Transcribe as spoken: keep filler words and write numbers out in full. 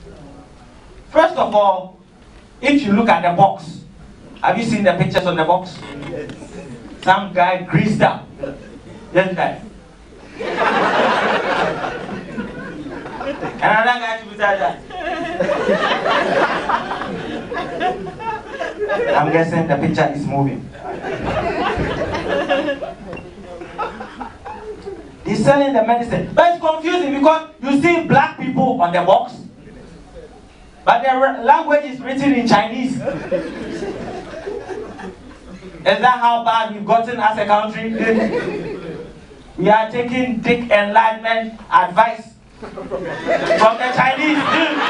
First of all, if you look at the box, have you seen the pictures on the box? Some guy greased up. Just that. Another guy to beside that. I'm guessing the picture is moving. He's selling the medicine. But it's confusing because you see black people on the box, but the language is written in Chinese. Is that how bad we've gotten as a country? We are taking Dick Enlightenment advice from the Chinese.